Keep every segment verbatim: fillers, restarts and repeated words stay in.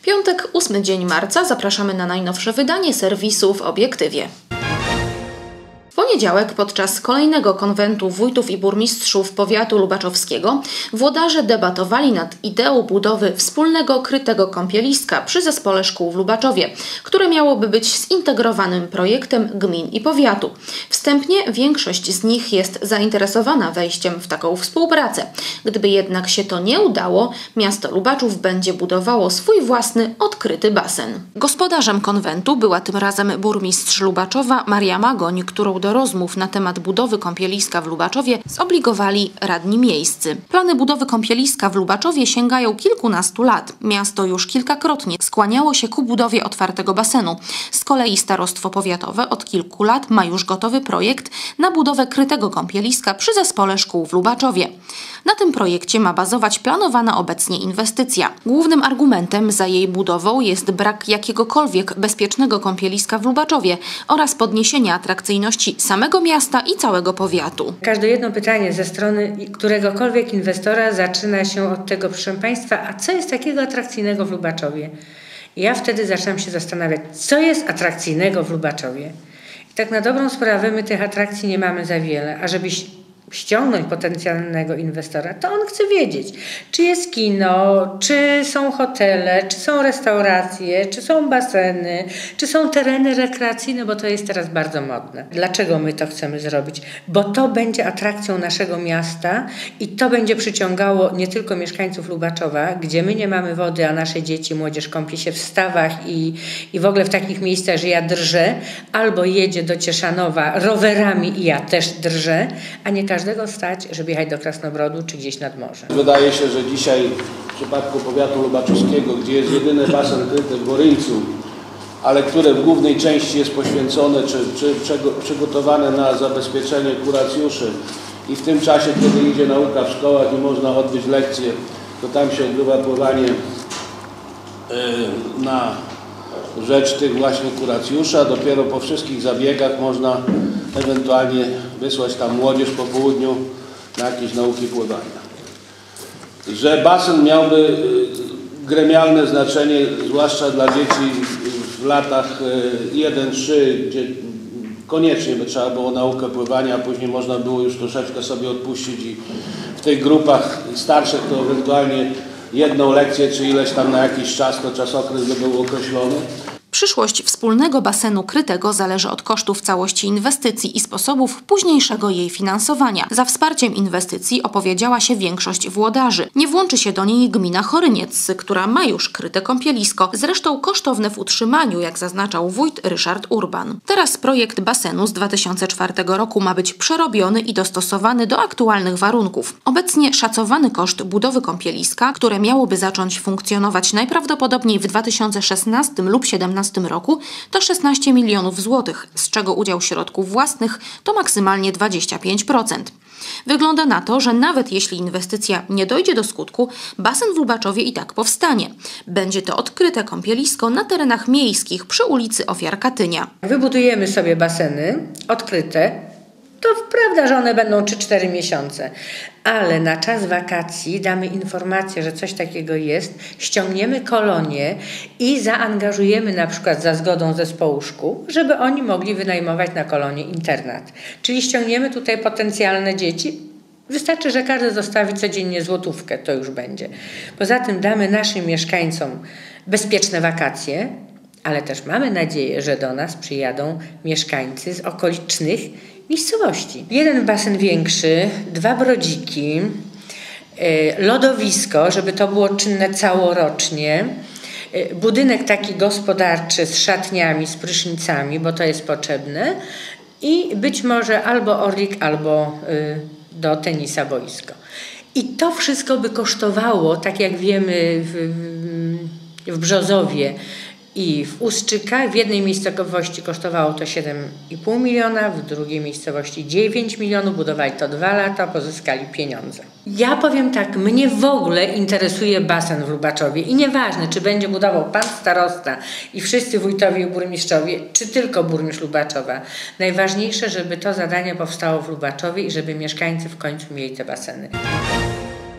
Piątek, ósmy dzień marca. Zapraszamy na najnowsze wydanie serwisu W Obiektywie. W poniedziałek podczas kolejnego konwentu wójtów i burmistrzów powiatu lubaczowskiego włodarze debatowali nad ideą budowy wspólnego krytego kąpieliska przy zespole szkół w Lubaczowie, które miałoby być zintegrowanym projektem gmin i powiatu. Wstępnie większość z nich jest zainteresowana wejściem w taką współpracę. Gdyby jednak się to nie udało, miasto Lubaczów będzie budowało swój własny odkryty basen. Gospodarzem konwentu była tym razem burmistrz Lubaczowa Maria Magoń, którą do rozmów na temat budowy kąpieliska w Lubaczowie zobligowali radni miejscy. Plany budowy kąpieliska w Lubaczowie sięgają kilkunastu lat. Miasto już kilkakrotnie skłaniało się ku budowie otwartego basenu. Z kolei starostwo powiatowe od kilku lat ma już gotowy projekt na budowę krytego kąpieliska przy zespole szkół w Lubaczowie. Na tym projekcie ma bazować planowana obecnie inwestycja. Głównym argumentem za jej budową jest brak jakiegokolwiek bezpiecznego kąpieliska w Lubaczowie oraz podniesienia atrakcyjności samego miasta i całego powiatu. Każde jedno pytanie ze strony któregokolwiek inwestora zaczyna się od tego, proszę Państwa, a co jest takiego atrakcyjnego w Lubaczowie? I ja wtedy zaczynam się zastanawiać, co jest atrakcyjnego w Lubaczowie. I tak na dobrą sprawę my tych atrakcji nie mamy za wiele, a żeby ściągnąć potencjalnego inwestora, to on chce wiedzieć, czy jest kino, czy są hotele, czy są restauracje, czy są baseny, czy są tereny rekreacyjne, bo to jest teraz bardzo modne. Dlaczego my to chcemy zrobić? Bo to będzie atrakcją naszego miasta i to będzie przyciągało nie tylko mieszkańców Lubaczowa, gdzie my nie mamy wody, a nasze dzieci, młodzież kąpie się w stawach i, i w ogóle w takich miejscach, że ja drżę, albo jedzie do Cieszanowa rowerami i ja też drżę, a nie każdego stać, żeby jechać do Krasnobrodu czy gdzieś nad morze. Wydaje się, że dzisiaj w przypadku powiatu lubaczowskiego, gdzie jest jedyny basen kryty w Boryńcu, ale które w głównej części jest poświęcone czy, czy przygotowane na zabezpieczenie kuracjuszy i w tym czasie, kiedy idzie nauka w szkołach i można odbyć lekcje, to tam się odbywa pływanie yy, na rzecz tych właśnie kuracjuszy, a dopiero po wszystkich zabiegach można ewentualnie wysłać tam młodzież po południu na jakieś nauki pływania. Że basen miałby gremialne znaczenie, zwłaszcza dla dzieci w latach jeden trzy, gdzie koniecznie by trzeba było naukę pływania, a później można było już troszeczkę sobie odpuścić i w tych grupach starszych to ewentualnie jedną lekcję, czy ileś tam na jakiś czas, to czasokres by był określony. Przyszłość wspólnego basenu krytego zależy od kosztów całości inwestycji i sposobów późniejszego jej finansowania. Za wsparciem inwestycji opowiedziała się większość włodarzy. Nie włączy się do niej gmina Choryniec, która ma już kryte kąpielisko, zresztą kosztowne w utrzymaniu, jak zaznaczał wójt Ryszard Urban. Teraz projekt basenu z dwa tysiące czwartego roku ma być przerobiony i dostosowany do aktualnych warunków. Obecnie szacowany koszt budowy kąpieliska, które miałoby zacząć funkcjonować najprawdopodobniej w dwa tysiące szesnastym lub dwa tysiące siedemnastym roku, to szesnaście milionów złotych, z czego udział środków własnych to maksymalnie dwadzieścia pięć procent. Wygląda na to, że nawet jeśli inwestycja nie dojdzie do skutku, basen w Lubaczowie i tak powstanie. Będzie to odkryte kąpielisko na terenach miejskich przy ulicy Ofiar Katynia. Wybudujemy sobie baseny odkryte. To prawda, że one będą trzy cztery miesiące, ale na czas wakacji damy informację, że coś takiego jest, ściągniemy kolonię i zaangażujemy na przykład za zgodą zespołu szkół, żeby oni mogli wynajmować na kolonię internat. Czyli ściągniemy tutaj potencjalne dzieci. Wystarczy, że każdy zostawi codziennie złotówkę, to już będzie. Poza tym damy naszym mieszkańcom bezpieczne wakacje, ale też mamy nadzieję, że do nas przyjadą mieszkańcy z okolicznych miejscowości. Jeden basen większy, dwa brodziki, lodowisko, żeby to było czynne całorocznie, budynek taki gospodarczy z szatniami, z prysznicami, bo to jest potrzebne i być może albo orlik, albo do tenisa boisko. I to wszystko by kosztowało, tak jak wiemy w, w Brzozowie i w Ustrzykach, w jednej miejscowości kosztowało to siedem i pół miliona, w drugiej miejscowości dziewięć milionów, budowali to dwa lata, pozyskali pieniądze. Ja powiem tak, mnie w ogóle interesuje basen w Lubaczowie i nieważne, czy będzie budował pan starosta i wszyscy wójtowie i burmistrzowie, czy tylko burmistrz Lubaczowa. Najważniejsze, żeby to zadanie powstało w Lubaczowie i żeby mieszkańcy w końcu mieli te baseny.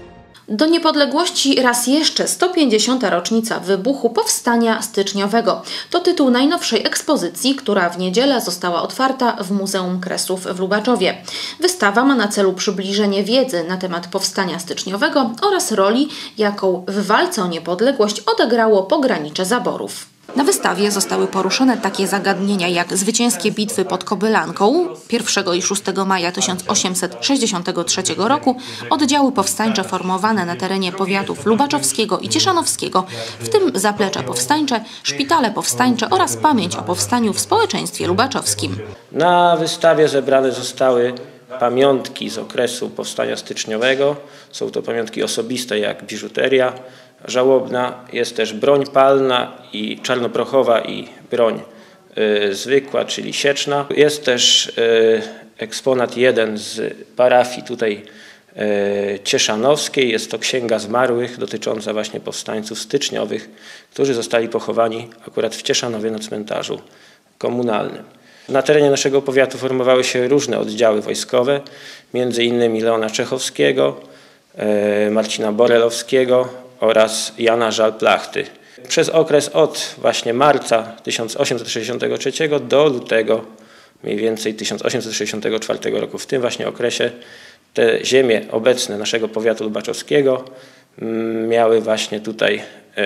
Do niepodległości raz jeszcze sto pięćdziesiąta rocznica wybuchu Powstania Styczniowego. To tytuł najnowszej ekspozycji, która w niedzielę została otwarta w Muzeum Kresów w Lubaczowie. Wystawa ma na celu przybliżenie wiedzy na temat Powstania Styczniowego oraz roli, jaką w walce o niepodległość odegrało pogranicze zaborów. Na wystawie zostały poruszone takie zagadnienia jak zwycięskie bitwy pod Kobylanką pierwszego i szóstego maja tysiąc osiemset sześćdziesiątego trzeciego roku, oddziały powstańcze formowane na terenie powiatów lubaczowskiego i cieszanowskiego, w tym zaplecze powstańcze, szpitale powstańcze oraz pamięć o powstaniu w społeczeństwie lubaczowskim. Na wystawie zebrane zostały pamiątki z okresu Powstania Styczniowego. Są to pamiątki osobiste jak biżuteria żałobna, jest też broń palna i czarnoprochowa i broń y, zwykła, czyli sieczna. Jest też y, eksponat jeden z parafii tutaj y, cieszanowskiej. Jest to księga zmarłych dotycząca właśnie powstańców styczniowych, którzy zostali pochowani akurat w Cieszanowie na cmentarzu komunalnym. Na terenie naszego powiatu formowały się różne oddziały wojskowe, między innymi Leona Czechowskiego, y, Marcina Borelowskiego oraz Jana Żal-Plachty. Przez okres od właśnie marca tysiąc osiemset sześćdziesiątego trzeciego do lutego mniej więcej tysiąc osiemset sześćdziesiątego czwartego roku. W tym właśnie okresie te ziemie obecne naszego powiatu lubaczowskiego miały właśnie tutaj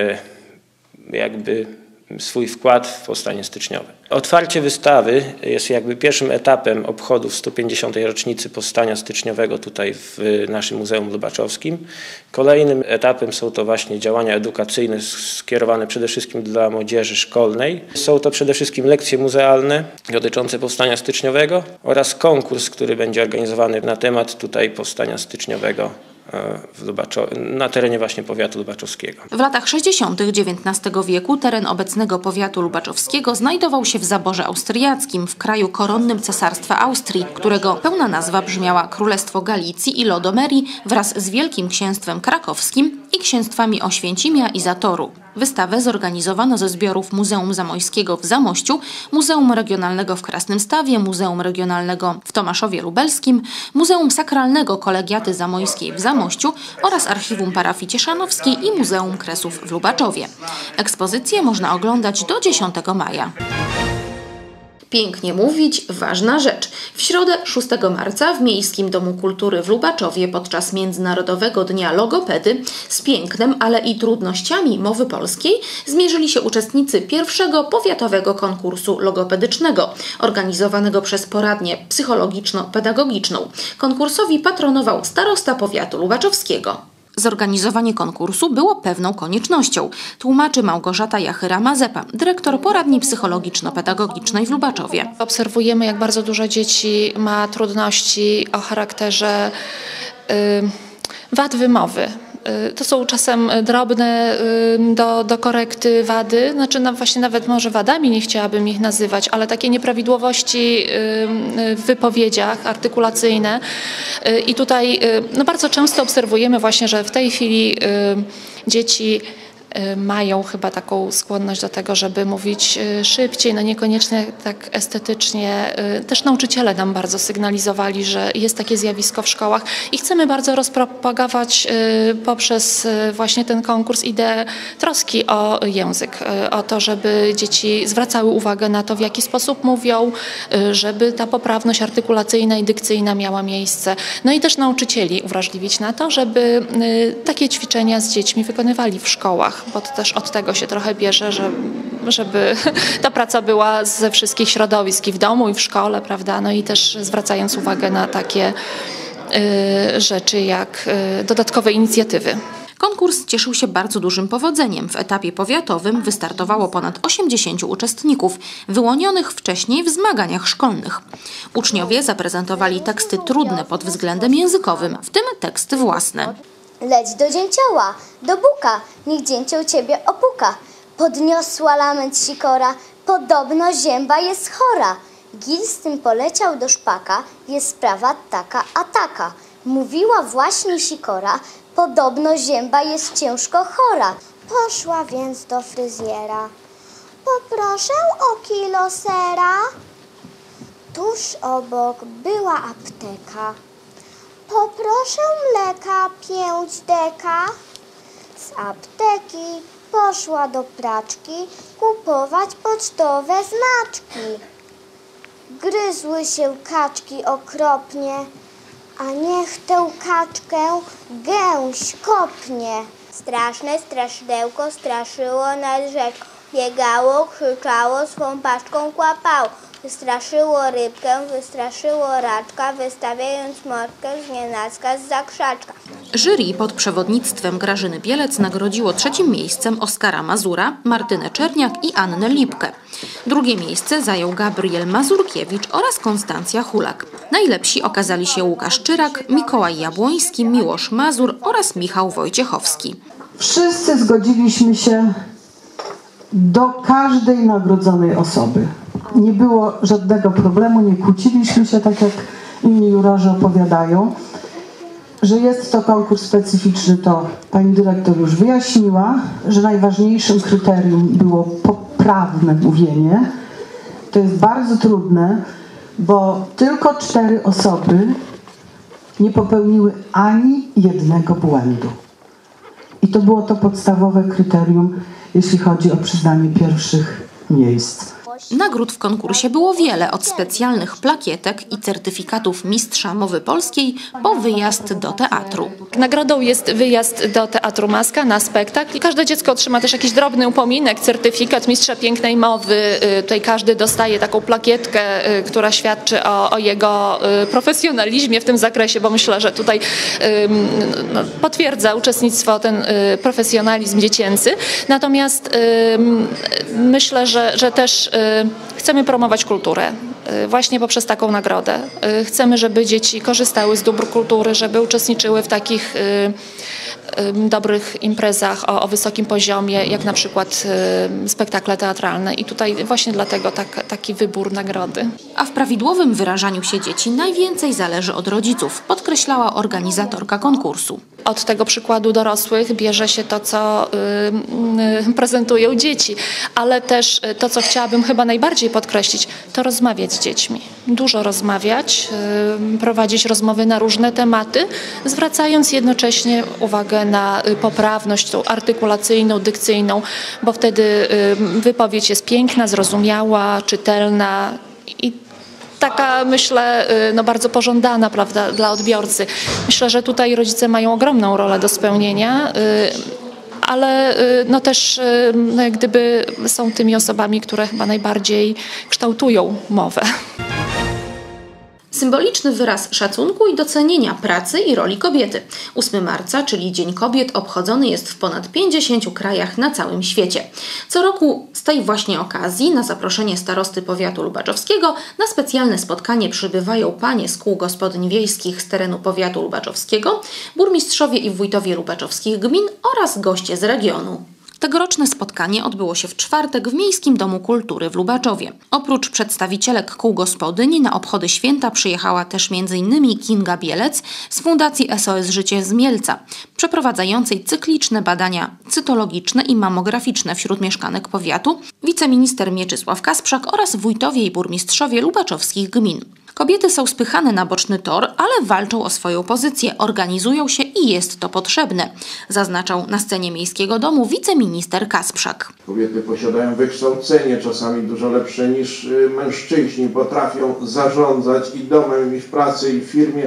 jakby swój wkład w powstanie styczniowe. Otwarcie wystawy jest jakby pierwszym etapem obchodów sto pięćdziesiątej rocznicy powstania styczniowego tutaj w naszym Muzeum Lubaczowskim. Kolejnym etapem są to właśnie działania edukacyjne skierowane przede wszystkim dla młodzieży szkolnej. Są to przede wszystkim lekcje muzealne dotyczące powstania styczniowego oraz konkurs, który będzie organizowany na temat tutaj powstania styczniowego w Lubaczo- na terenie właśnie powiatu lubaczowskiego. W latach sześćdziesiątych dziewiętnastego wieku teren obecnego powiatu lubaczowskiego znajdował się w zaborze austriackim, w kraju koronnym Cesarstwa Austrii, którego pełna nazwa brzmiała Królestwo Galicji i Lodomerii wraz z Wielkim Księstwem Krakowskim i księstwami Oświęcimia i Zatoru. Wystawę zorganizowano ze zbiorów Muzeum Zamojskiego w Zamościu, Muzeum Regionalnego w Krasnymstawie, Muzeum Regionalnego w Tomaszowie Lubelskim, Muzeum Sakralnego Kolegiaty Zamojskiej w Zamościu oraz Archiwum Parafii Cieszanowskiej i Muzeum Kresów w Lubaczowie. Ekspozycję można oglądać do dziesiątego maja. Pięknie mówić, ważna rzecz. W środę szóstego marca w Miejskim Domu Kultury w Lubaczowie podczas Międzynarodowego Dnia Logopedy z pięknem, ale i trudnościami mowy polskiej zmierzyli się uczestnicy pierwszego powiatowego konkursu logopedycznego, organizowanego przez poradnię psychologiczno-pedagogiczną. Konkursowi patronował starosta powiatu lubaczowskiego. Zorganizowanie konkursu było pewną koniecznością, tłumaczy Małgorzata Jachyra-Mazepa, dyrektor poradni psychologiczno-pedagogicznej w Lubaczowie. Obserwujemy, jak bardzo dużo dzieci ma trudności o charakterze y, wad wymowy. To są czasem drobne do, do korekty wady, znaczy no właśnie nawet może wadami nie chciałabym ich nazywać, ale takie nieprawidłowości w wypowiedziach artykulacyjne. I tutaj no bardzo często obserwujemy właśnie, że w tej chwili dzieci mają chyba taką skłonność do tego, żeby mówić szybciej, no niekoniecznie tak estetycznie. Też nauczyciele nam bardzo sygnalizowali, że jest takie zjawisko w szkołach i chcemy bardzo rozpropagować poprzez właśnie ten konkurs ideę troski o język, o to, żeby dzieci zwracały uwagę na to, w jaki sposób mówią, żeby ta poprawność artykulacyjna i dykcyjna miała miejsce. No i też nauczycieli uwrażliwić na to, żeby takie ćwiczenia z dziećmi wykonywali w szkołach, bo to też od tego się trochę bierze, że, żeby ta praca była ze wszystkich środowisk i w domu, i w szkole, prawda? No i też zwracając uwagę na takie y, rzeczy jak y, dodatkowe inicjatywy. Konkurs cieszył się bardzo dużym powodzeniem. W etapie powiatowym wystartowało ponad osiemdziesięciu uczestników, wyłonionych wcześniej w zmaganiach szkolnych. Uczniowie zaprezentowali teksty trudne pod względem językowym, w tym teksty własne. Leć do dzięcioła, do buka, niech dzięcioł ciebie opuka. Podniosła lament sikora, podobno zięba jest chora. Gil z tym poleciał do szpaka, jest sprawa taka a taka. Mówiła właśnie sikora, podobno zięba jest ciężko chora. Poszła więc do fryzjera. Poproszę o kilo sera. Tuż obok była apteka. Poproszę mleka pięć deka. Z apteki poszła do praczki kupować pocztowe znaczki. Gryzły się kaczki okropnie, a niech tę kaczkę gęś kopnie. Straszne straszydełko straszyło nad rzeczką. Biegało, krzyczało, swą paczką kłapało. Wystraszyło rybkę, wystraszyło raczka, wystawiając mordkę z nienacka z zakrzaczka. Jury pod przewodnictwem Grażyny Bielec nagrodziło trzecim miejscem Oskara Mazura, Martynę Czerniak i Annę Lipkę. Drugie miejsce zajął Gabriel Mazurkiewicz oraz Konstancja Hulak. Najlepsi okazali się Łukasz Czyrak, Mikołaj Jabłoński, Miłosz Mazur oraz Michał Wojciechowski. Wszyscy zgodziliśmy się do każdej nagrodzonej osoby. Nie było żadnego problemu, nie kłóciliśmy się, tak jak inni jurorzy opowiadają. Że jest to konkurs specyficzny, to pani dyrektor już wyjaśniła, że najważniejszym kryterium było poprawne mówienie. To jest bardzo trudne, bo tylko cztery osoby nie popełniły ani jednego błędu. I to było to podstawowe kryterium, jeśli chodzi o przyznanie pierwszych miejsc. Nagród w konkursie było wiele, od specjalnych plakietek i certyfikatów mistrza mowy polskiej po wyjazd do teatru. Nagrodą jest wyjazd do Teatru Maska na spektakl. Każde dziecko otrzyma też jakiś drobny upominek, certyfikat mistrza pięknej mowy. Tutaj każdy dostaje taką plakietkę, która świadczy o, o jego profesjonalizmie w tym zakresie, bo myślę, że tutaj no, potwierdza uczestnictwo ten profesjonalizm dziecięcy. Natomiast myślę, że, że też chcemy promować kulturę właśnie poprzez taką nagrodę. Chcemy, żeby dzieci korzystały z dóbr kultury, żeby uczestniczyły w takich dobrych imprezach o, o wysokim poziomie, jak na przykład spektakle teatralne. I tutaj właśnie dlatego tak, taki wybór nagrody. A w prawidłowym wyrażaniu się dzieci najwięcej zależy od rodziców, podkreślała organizatorka konkursu. Od tego przykładu dorosłych bierze się to, co y, prezentują dzieci, ale też to, co chciałabym chyba najbardziej podkreślić, to rozmawiać z dziećmi. Dużo rozmawiać, y, prowadzić rozmowy na różne tematy, zwracając jednocześnie uwagę na poprawność tą artykulacyjną, dykcyjną, bo wtedy y, wypowiedź jest piękna, zrozumiała, czytelna i taka, myślę, no bardzo pożądana, prawda, dla odbiorcy. Myślę, że tutaj rodzice mają ogromną rolę do spełnienia, ale no też no jak gdyby są tymi osobami, które chyba najbardziej kształtują mowę. Symboliczny wyraz szacunku i docenienia pracy i roli kobiety. ósmego marca, czyli Dzień Kobiet, obchodzony jest w ponad pięćdziesięciu krajach na całym świecie. Co roku z tej właśnie okazji, na zaproszenie starosty powiatu lubaczowskiego, na specjalne spotkanie przybywają panie z kół gospodyń wiejskich z terenu powiatu lubaczowskiego, burmistrzowie i wójtowie lubaczowskich gmin oraz goście z regionu. Tegoroczne spotkanie odbyło się w czwartek w Miejskim Domu Kultury w Lubaczowie. Oprócz przedstawicielek kół gospodyń na obchody święta przyjechała też między innymi Kinga Bielec z Fundacji S O S Życie z Mielca, przeprowadzającej cykliczne badania cytologiczne i mamograficzne wśród mieszkanek powiatu, wiceminister Mieczysław Kasprzak oraz wójtowie i burmistrzowie lubaczowskich gmin. Kobiety są spychane na boczny tor, ale walczą o swoją pozycję, organizują się i jest to potrzebne, zaznaczał na scenie Miejskiego Domu wiceminister Kasprzak. Kobiety posiadają wykształcenie, czasami dużo lepsze niż mężczyźni, potrafią zarządzać i domem, i w pracy, i w firmie,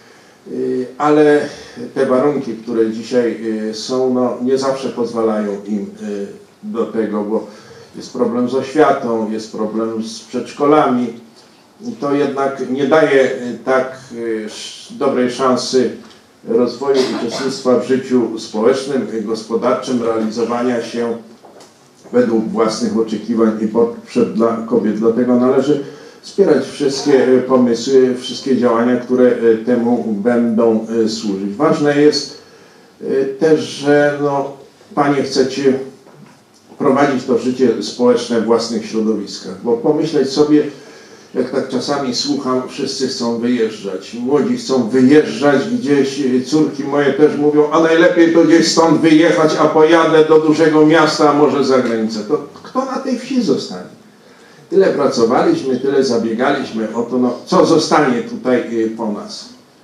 ale te warunki, które dzisiaj są, no, nie zawsze pozwalają im do tego, bo jest problem z oświatą, jest problem z przedszkolami. To jednak nie daje tak dobrej szansy rozwoju uczestnictwa w życiu społecznym, gospodarczym, realizowania się według własnych oczekiwań i potrzeb dla kobiet. Dlatego należy wspierać wszystkie pomysły, wszystkie działania, które temu będą służyć. Ważne jest też, że no, panie chcecie prowadzić to życie społeczne w własnych środowiskach, bo pomyśleć sobie, jak tak czasami słucham, wszyscy chcą wyjeżdżać. Młodzi chcą wyjeżdżać gdzieś, córki moje też mówią, a najlepiej to gdzieś stąd wyjechać, a pojadę do dużego miasta, a może za granicę. To kto na tej wsi zostanie? Tyle pracowaliśmy, tyle zabiegaliśmy o to, no, co zostanie tutaj po nas.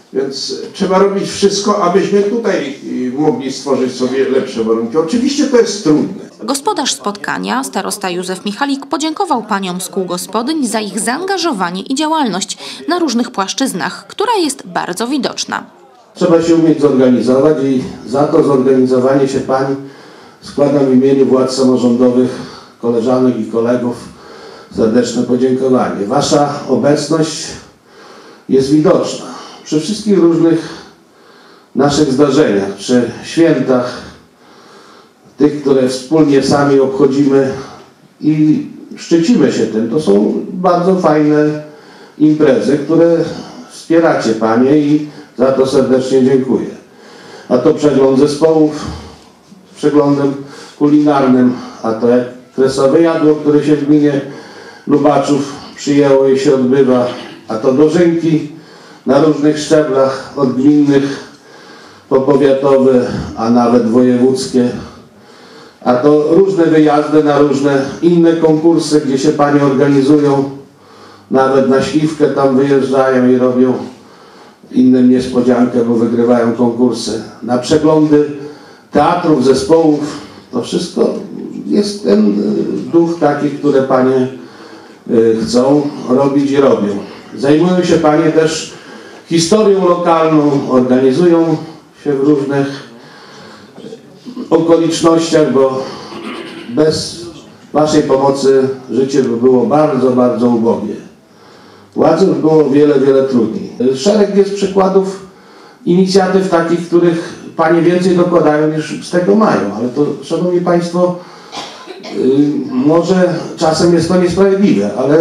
Więc trzeba robić wszystko, abyśmy tutaj mogli stworzyć sobie lepsze warunki. Oczywiście to jest trudne. Gospodarz spotkania, starosta Józef Michalik, podziękował paniom z kół gospodyń za ich zaangażowanie i działalność na różnych płaszczyznach, która jest bardzo widoczna. Trzeba się umieć zorganizować i za to zorganizowanie się pań składam w imieniu władz samorządowych, koleżanek i kolegów serdeczne podziękowanie. Wasza obecność jest widoczna przy wszystkich różnych naszych zdarzeniach, przy świętach, tych, które wspólnie sami obchodzimy i szczycimy się tym. To są bardzo fajne imprezy, które wspieracie panie i za to serdecznie dziękuję. A to przegląd zespołów z przeglądem kulinarnym, a to jak kresowe jadło, które się w gminie Lubaczów przyjęło i się odbywa, a to dożynki na różnych szczeblach, od gminnych po powiatowe, a nawet wojewódzkie, a to różne wyjazdy na różne inne konkursy, gdzie się panie organizują, nawet na Śliwkę tam wyjeżdżają i robią innym niespodziankę, bo wygrywają konkursy, na przeglądy teatrów, zespołów. To wszystko jest ten duch taki, które panie chcą robić i robią. Zajmują się panie też historią lokalną, organizują się w różnych okolicznościach, bo bez waszej pomocy życie by było bardzo, bardzo ubogie. Władzy by było wiele, wiele trudniej. Szereg jest przykładów inicjatyw takich, których panie więcej dokładają niż z tego mają, ale to, szanowni państwo, yy, może czasem jest to niesprawiedliwe, ale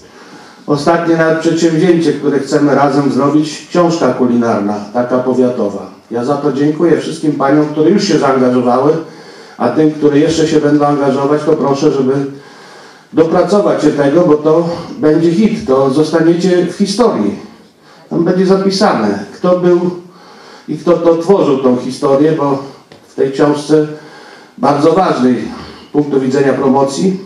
ostatnie nawet przedsięwzięcie, które chcemy razem zrobić, książka kulinarna, taka powiatowa. Ja za to dziękuję wszystkim paniom, które już się zaangażowały, a tym, które jeszcze się będą angażować, to proszę, żeby dopracować się tego, bo to będzie hit, to zostaniecie w historii. Tam będzie zapisane, kto był i kto to tworzył tą historię, bo w tej książce bardzo ważnej z punktu widzenia promocji,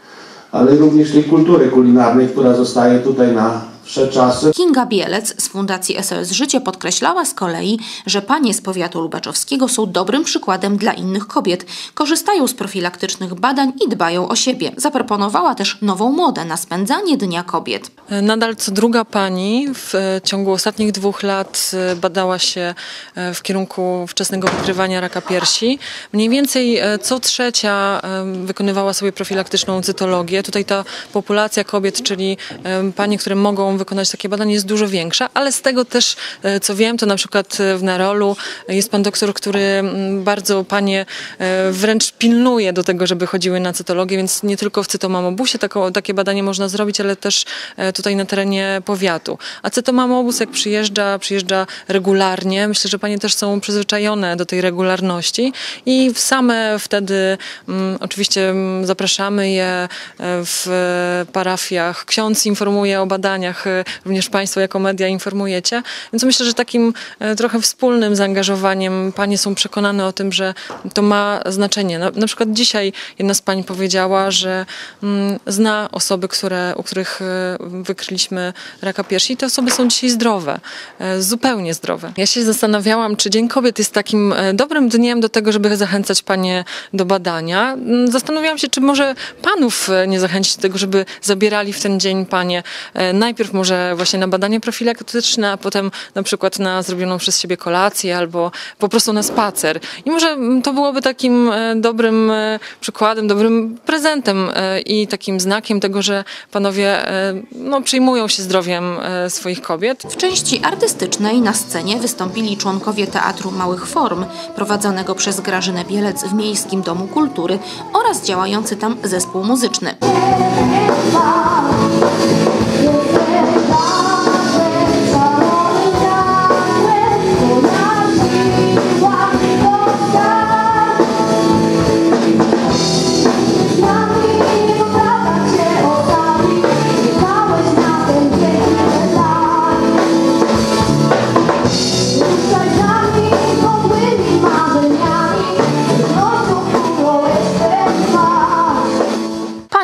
ale również tej kultury kulinarnej, która zostaje tutaj na wsze czasy. Kinga Bielec z Fundacji S O S Życie podkreślała z kolei, że panie z powiatu lubaczowskiego są dobrym przykładem dla innych kobiet, korzystają z profilaktycznych badań i dbają o siebie. Zaproponowała też nową modę na spędzanie Dnia Kobiet. Nadal co druga pani w ciągu ostatnich dwóch lat badała się w kierunku wczesnego wykrywania raka piersi. Mniej więcej co trzecia wykonywała sobie profilaktyczną cytologię. Tutaj ta populacja kobiet, czyli panie, które mogą wykonać takie badanie, jest dużo większa, ale z tego też, co wiem, to na przykład w Nerolu jest pan doktor, który bardzo panie wręcz pilnuje do tego, żeby chodziły na cytologię, więc nie tylko w cytomamobusie tako, takie badanie można zrobić, ale też tutaj na terenie powiatu. A cytomamobus jak przyjeżdża, przyjeżdża regularnie. Myślę, że panie też są przyzwyczajone do tej regularności i same wtedy um, oczywiście zapraszamy je w parafiach. Ksiądz informuje o badaniach, również państwo jako media informujecie. Więc myślę, że takim trochę wspólnym zaangażowaniem panie są przekonane o tym, że to ma znaczenie. Na, na przykład dzisiaj jedna z pań powiedziała, że um, zna osoby, które, u których wykryliśmy raka piersi i te osoby są dzisiaj zdrowe, zupełnie zdrowe. Ja się zastanawiałam, czy Dzień Kobiet jest takim dobrym dniem do tego, żeby zachęcać panie do badania. Zastanawiałam się, czy może panów nie zachęcić do tego, żeby zabierali w ten dzień panie najpierw może właśnie na badanie profilaktyczne, a potem na przykład na zrobioną przez siebie kolację albo po prostu na spacer. I może to byłoby takim dobrym przykładem, dobrym prezentem i takim znakiem tego, że panowie no, przejmują się zdrowiem swoich kobiet. W części artystycznej na scenie wystąpili członkowie Teatru Małych Form, prowadzonego przez Grażynę Bielec w Miejskim Domu Kultury oraz działający tam zespół muzyczny.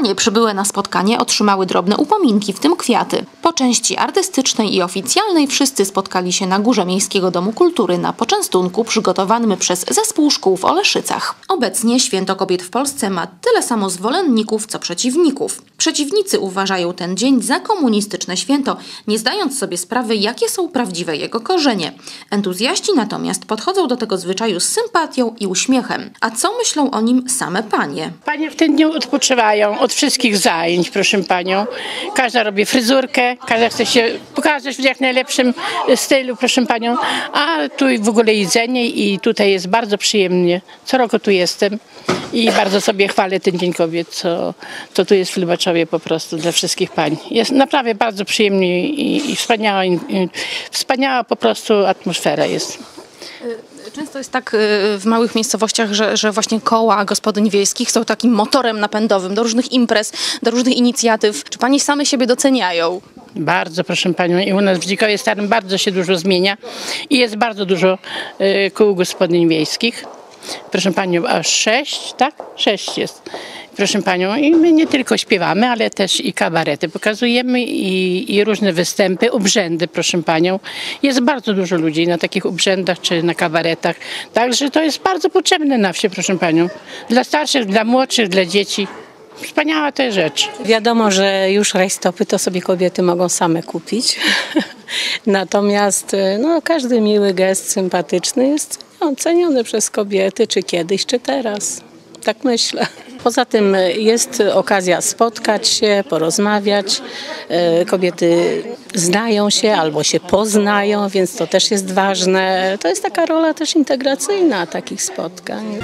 Panie przybyłe na spotkanie otrzymały drobne upominki, w tym kwiaty. Po części artystycznej i oficjalnej wszyscy spotkali się na górze Miejskiego Domu Kultury na poczęstunku przygotowanym przez zespół szkół w Oleszycach. Obecnie Święto Kobiet w Polsce ma tyle samo zwolenników, co przeciwników. Przeciwnicy uważają ten dzień za komunistyczne święto, nie zdając sobie sprawy, jakie są prawdziwe jego korzenie. Entuzjaści natomiast podchodzą do tego zwyczaju z sympatią i uśmiechem. A co myślą o nim same panie? Panie w ten dzień odpoczywają od wszystkich zajęć, proszę panią. Każda robi fryzurkę, każda chce się pokazać w jak najlepszym stylu, proszę panią. A tu w ogóle jedzenie i tutaj jest bardzo przyjemnie. Co roku tu jestem i bardzo sobie chwalę ten Dzień Kobiet, co, co tu jest w Lubaczowie po prostu dla wszystkich pań. Jest naprawdę bardzo przyjemnie i, i wspaniała, i, wspaniała po prostu atmosfera jest. Często jest tak w małych miejscowościach, że, że właśnie koła gospodyń wiejskich są takim motorem napędowym do różnych imprez, do różnych inicjatyw. Czy pani same siebie doceniają? Bardzo, proszę panią. I u nas w Dzikowie Starym bardzo się dużo zmienia i jest bardzo dużo y, kół gospodyń wiejskich. Proszę panią, aż sześć, tak? Sześć jest. Proszę panią, i my nie tylko śpiewamy, ale też i kabarety pokazujemy i, i różne występy, obrzędy, proszę panią. Jest bardzo dużo ludzi na takich obrzędach czy na kabaretach. Także to jest bardzo potrzebne na wsi, proszę panią. Dla starszych, dla młodszych, dla dzieci. Wspaniała to rzecz. Wiadomo, że już rajstopy to sobie kobiety mogą same kupić. Natomiast no, każdy miły gest, sympatyczny jest ceniony przez kobiety, czy kiedyś, czy teraz. Tak myślę. Poza tym jest okazja spotkać się, porozmawiać. Kobiety znają się albo się poznają, więc to też jest ważne. To jest taka rola też integracyjna takich spotkań.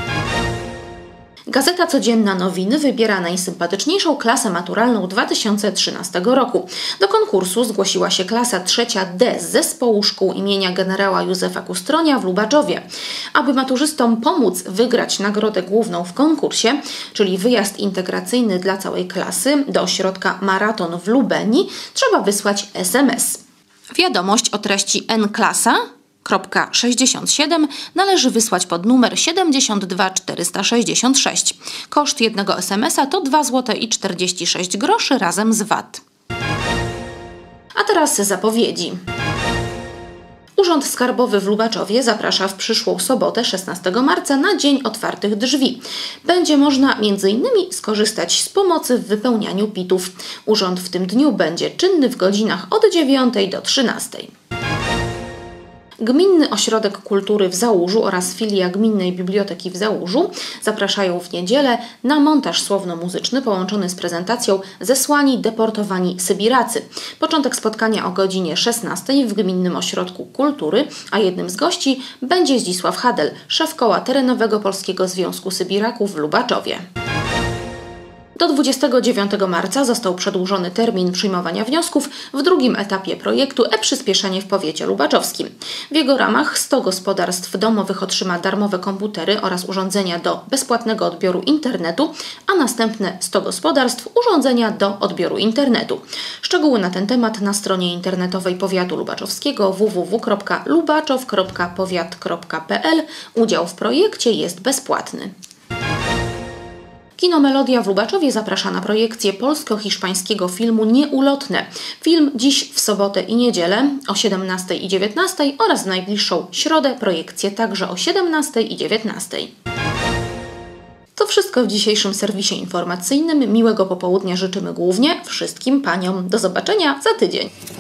Gazeta Codzienna Nowiny wybiera najsympatyczniejszą klasę maturalną dwa tysiące trzynastego roku. Do konkursu zgłosiła się klasa trzecia D z zespołu szkół imienia generała Józefa Kustronia w Lubaczowie. Aby maturzystom pomóc wygrać nagrodę główną w konkursie, czyli wyjazd integracyjny dla całej klasy do ośrodka Maraton w Lubeni, trzeba wysłać es em es. Wiadomość o treści N-klasa Kropka sześćdziesiąt siedem należy wysłać pod numer siedemdziesiąt dwa czterysta sześćdziesiąt sześć. Koszt jednego es em es a to dwa złote i czterdzieści sześć groszy razem z V A T. A teraz zapowiedzi. Urząd Skarbowy w Lubaczowie zaprasza w przyszłą sobotę szesnastego marca na Dzień Otwartych Drzwi. Będzie można między innymi skorzystać z pomocy w wypełnianiu pitów. Urząd w tym dniu będzie czynny w godzinach od dziewiątej do trzynastej. Gminny Ośrodek Kultury w Załużu oraz filia Gminnej Biblioteki w Załużu zapraszają w niedzielę na montaż słowno-muzyczny połączony z prezentacją Zesłani deportowani Sybiracy. Początek spotkania o godzinie szesnastej w Gminnym Ośrodku Kultury, a jednym z gości będzie Zdzisław Hadel, szef koła terenowego Polskiego Związku Sybiraków w Lubaczowie. Do dwudziestego dziewiątego marca został przedłużony termin przyjmowania wniosków w drugim etapie projektu e-przyspieszenie w powiecie lubaczowskim. W jego ramach sto gospodarstw domowych otrzyma darmowe komputery oraz urządzenia do bezpłatnego odbioru internetu, a następne sto gospodarstw urządzenia do odbioru internetu. Szczegóły na ten temat na stronie internetowej powiatu lubaczowskiego w w w kropka lubaczow kropka powiat kropka p l. Udział w projekcie jest bezpłatny. Kino Melodia w Lubaczowie zaprasza na projekcję polsko-hiszpańskiego filmu Nieulotne. Film dziś w sobotę i niedzielę o siedemnastej i dziewiętnastej oraz w najbliższą środę projekcję także o siedemnastej i dziewiętnastej. To wszystko w dzisiejszym serwisie informacyjnym. Miłego popołudnia życzymy głównie wszystkim paniom. Do zobaczenia za tydzień.